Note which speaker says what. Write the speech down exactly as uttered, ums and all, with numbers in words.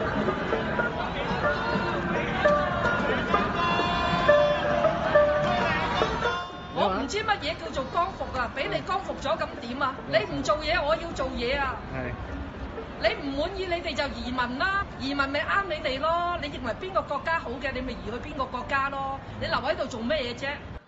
Speaker 1: 我唔知乜嘢叫做光復啊！俾你光復咗咁點啊？你唔做嘢，我要做嘢啊！
Speaker 2: 係。
Speaker 1: 你唔滿意，你哋就移民啦，移民咪啱你哋咯。你認為邊個國家好嘅，你咪移去邊個國家咯。你留喺度做咩嘢啫？